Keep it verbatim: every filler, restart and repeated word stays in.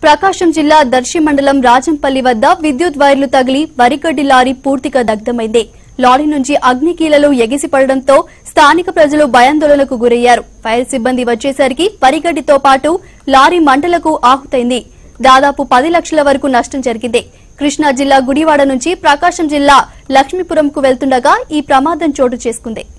ప్రకాశం జిల్లా దర్శి మండలం రాజంపల్లి వద్ద విద్యుత్ వైర్లు తగిలి వరిగడ్డి లారీ పూర్తిగా దగ్ధమైంది. లారీ నుంచి అగ్నికీలలు ఎగిసిపడడంతో స్థానిక ప్రజలు భయాందోళనకు గురయ్యారు. ఫైర్ సిబ్బంది వచ్చేసరికి వరిగడ్డితో పాటు లారీ మంటలకు ఆహుతైంది. దాదాపు పది లక్షల వరకు నష్టం జరిగింది. కృష్ణా జిల్లా గుడివాడ నుంచి ప్రకాశం జిల్లా లక్ష్మీపురంకు వెళ్తుండగా ఈ ప్రమాదం చోటు చేసుకుంది.